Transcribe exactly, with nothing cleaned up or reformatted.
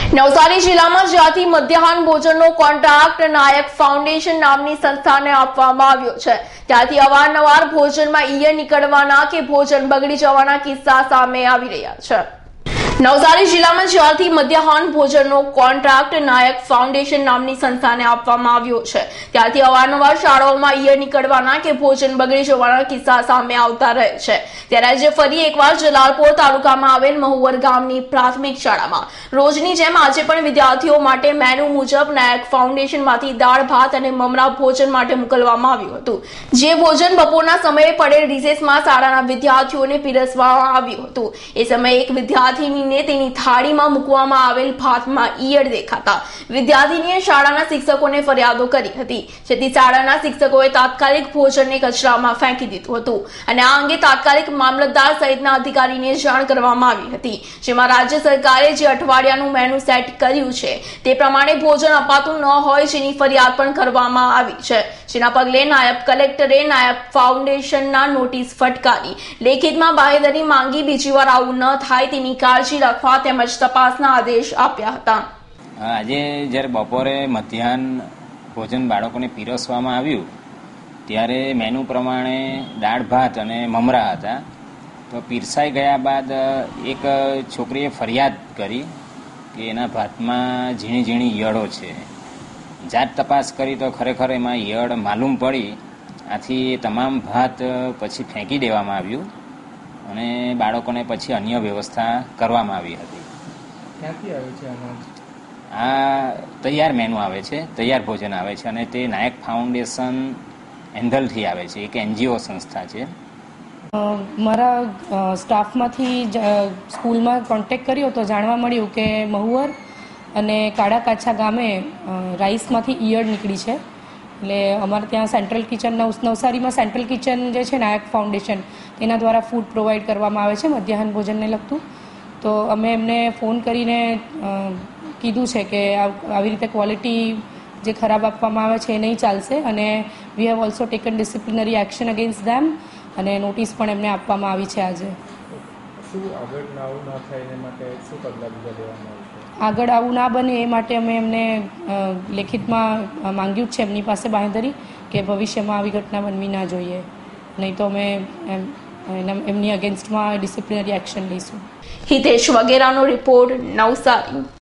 નવસારી જિલ્લામાં જ્યાંથી મધ્યાહન ભોજનનો કોન્ટ્રાક્ટ નાયક ફાઉન્ડેશન નામની સંસ્થાને આપવામાં આવ્યો છે, ત્યાંથી અવારનવાર ભોજનમાં ઈયળ નીકળવાના કે ભોજન બગડી જવાના કિસ્સા સામે આવી રહ્યા છે। નવસારી જિલ્લામાં જ્યારથી મધ્યાહન ભોજનનો કોન્ટ્રાક્ટ નાયક ફાઉન્ડેશન નામની સંસ્થાને આપવામાં આવ્યો છે, ત્યારથી અવારનવાર શાળાઓમાં ઈયળ નીકળવાના કે ભોજન બગડી જવાના કિસ્સા સામે આવતા રહે છે। ત્યારે આજે ફરી એકવાર જલાલપોર તાલુકામાં આવેલ મહુવર ગામની પ્રાથમિક શાળામાં રોજની જેમ આજે પણ વિદ્યાર્થીઓ માટે મેનુ મુજબ નાયક ફાઉન્ડેશનમાંથી દાળ ભાત અને મમરા ભોજન માટે મોકલવામાં આવ્યું હતું, જે ભોજન બપોરના સમયે પડેલ રિસેસમાં શાળાના વિદ્યાર્થીઓને પીરસવામાં આવ્યું હતું। એ સમયે એક વિદ્યાર્થીની તેની થાળીમાં મૂકવામાં આવેલ ભાતમાં ઈયળ દેખાતા વિદ્યાર્થીનીએ શાળાના શિક્ષકોને ફરિયાદો કરી હતી, જેથી શાળાના શિક્ષકોએ તાત્કાલિક ભોજનને કચરામાં ફેંકી દીધું હતું અને આ અંગે તાત્કાલિક મામલતદાર સહિતના અધિકારીને જાણ કરવામાં આવી હતી, જેમાં રાજ્ય સરકારે જે અઠવાડિયાનું મેનુ સેટ કર્યું છે તે પ્રમાણે ભોજન અપાતું ન હોય જેની ફરિયાદ પણ કરવામાં આવી છે, જેના પગલે નાયબ કલેક્ટરે નાયબ ફાઉન્ડેશનના નોટિસ ફટકારી લેખિતમાં બાહેધરી માંગી બીજી વાર આવું ન થાય તેની કાળજી રાખવા તેમજ તપાસના આદેશ આપ્યા હતા। આજે જ્યારે બપોરે મધ્યાહન ભોજન બાળકોને પીરસવામાં આવ્યું ત્યારે મેનુ પ્રમાણે દાળ ભાત અને મમરા હતા, તો પીરસાઈ ગયા બાદ એક છોકરીએ ફરિયાદ કરી કે એના ભાતમાં ઝીણી ઝીણી ઈયળો છે। જાત તપાસ કરી તો ખરેખર એમાં ઈયળ માલુમ પડી, આથી તમામ ભાત પછી ફેંકી દેવામાં આવ્યું અને બાળકોને પછી અન્ય વ્યવસ્થા કરવામાં આવી હતી। ક્યાંથી આવે છે અનાજ? આ તૈયાર મેનુ આવે છે, તૈયાર ભોજન આવે છે અને તે નાયક ફાઉન્ડેશન એન્ધલથી આવે છે, એક એનજીઓ સંસ્થા છે। મારા સ્ટાફમાંથી સ્કૂલમાં કોન્ટેક્ટ કર્યો તો જાણવા મળ્યું કે મહુવર અને કાળા કાછા ગામે રાઈસમાંથી ઈયળ નીકળી છે, એટલે અમારે ત્યાં સેન્ટ્રલ કિચન નવસારીમાં સેન્ટ્રલ કિચન જે છે નાયક ફાઉન્ડેશન તેના દ્વારા ફૂડ પ્રોવાઈડ કરવામાં આવે છે મધ્યાહન ભોજનને લગતું। તો અમે એમને ફોન કરીને કીધું છે કે આવી રીતે ક્વોલિટી જે ખરાબ આપવામાં આવે છે એ નહીં ચાલશે અને we have also taken disciplinary action against them અને નોટિસ પણ એમને આપવામાં આવી છે। આજે શું આગળ આવું ના થાય એ માટે શું પગલાં બીજા લેવામાં આવશે? આગળ આવું ના બને એ માટે અમે એમને લેખિતમાં માંગ્યું છે એમની પાસે બાંહેધરી કે ભવિષ્યમાં આવી ઘટના બનવી ના જોઈએ, નહીં તો અમે એમની અગેન્સ્ટમાં ડિસિપ્લિનરી એક્શન લઈશું। હિતેશ વગેરાનો રિપોર્ટ, નવસારી।